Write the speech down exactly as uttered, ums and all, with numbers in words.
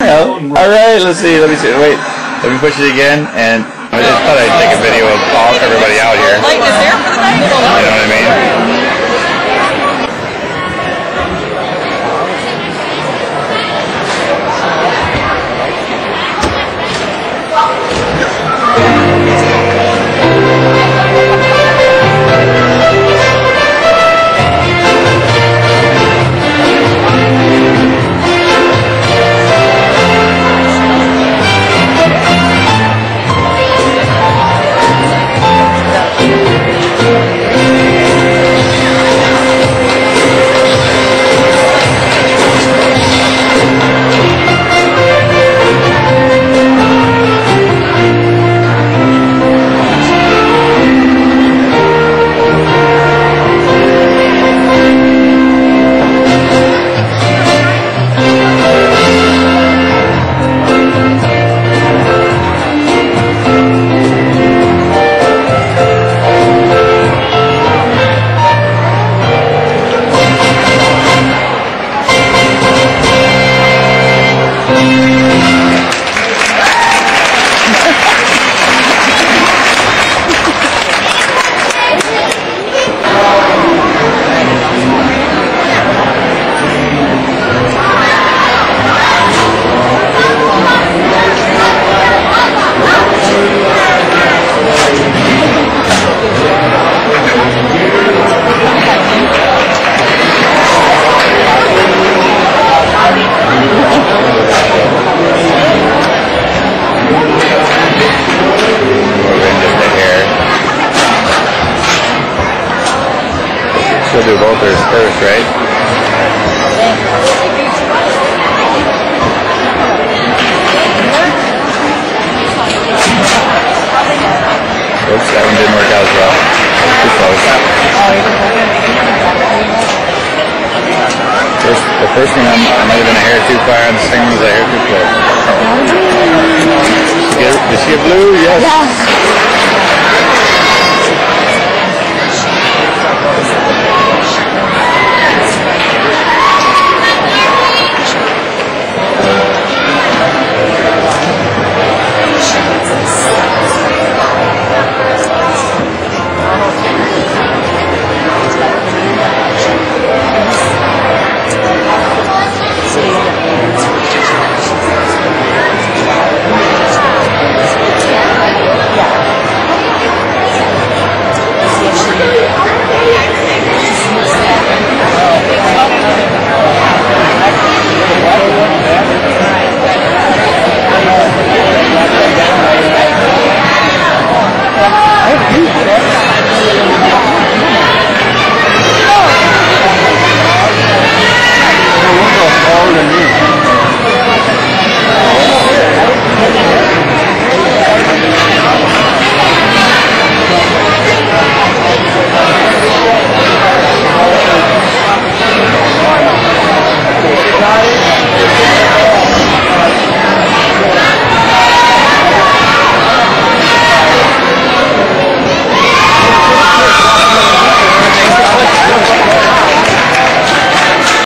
All right, let's see. Let me see. Wait, let me push it again. And I just thought I'd take a video of all everybody out here. Light is there for the night. You know what I mean? We'll do both theirs first, right? Oops, that one didn't work out as well. Too close. First, the first one I might have been a hair too far, and the second one was a hair too close. Did she get, did she get blue? Yes. Yeah.